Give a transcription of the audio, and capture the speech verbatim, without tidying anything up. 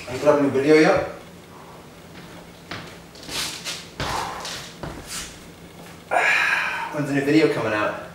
You put up a new video yet? When's the new video coming out?